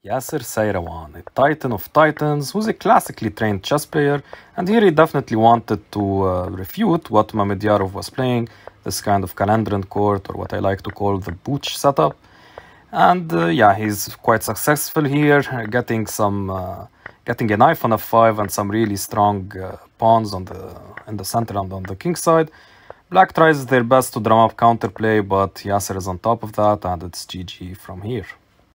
Yasser Seirawan, a titan of titans who's a classically trained chess player, and here he definitely wanted to refute what Mamediyarov was playing, this kind of Calandrian court, or what I like to call the Butch setup. And yeah, he's quite successful here, getting a knight on f5 and some really strong pawns in the center and on the king side. Black tries their best to drum up counterplay, but Yasser is on top of that, and it's GG from here.